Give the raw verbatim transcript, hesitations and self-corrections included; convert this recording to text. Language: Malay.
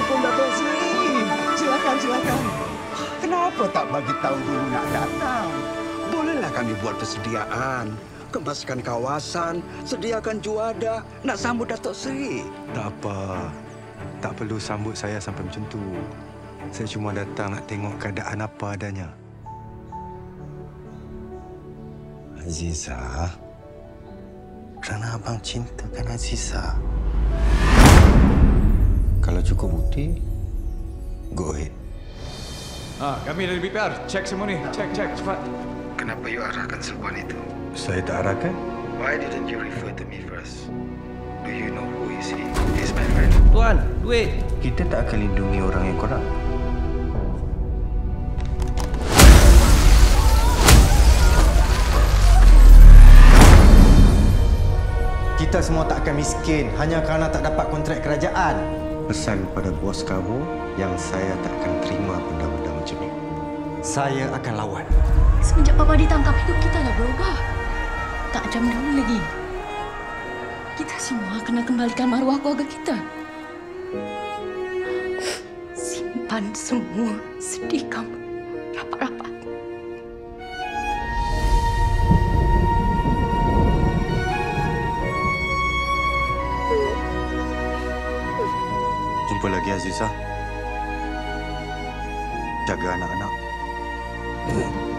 Assalamualaikum Datuk Sri. Silakan, silakan. Kenapa tak bagi tahu dulu nak datang? Bolehlah kami buat persediaan. Kemaskan kawasan, sediakan juada nak sambut Datuk Sri. Tak apa. Tak perlu sambut saya sampai macam tu. Saya cuma datang nak tengok keadaan apa adanya. Aziza, kerana abang cintakan Aziza. Kalau cukup bukti, go ahead. Ah, kami dari B P R. Cek semua ni. Cek, cek. Cepat. Kenapa you arahkan seluan itu? Saya tak arahkan. Why didn't you refer to me first? Do you know who is he? He's my friend. Tuan, duit. Kita tak akan lindungi orang yang kurang. Kita semua tak akan miskin hanya kerana tak dapat kontrak kerajaan. Pesan pada bos kamu yang saya tak akan terima benda-benda macam ni. Saya akan lawan. Semenjak Papa ditangkap, hidup kita dah berubah. Tak macam dulu lagi. Kita semua kena kembalikan maruah keluarga kita. Simpan semua sedih kamu rapat-rapat. Jumpa lagi Aziza. Jaga anak-anak.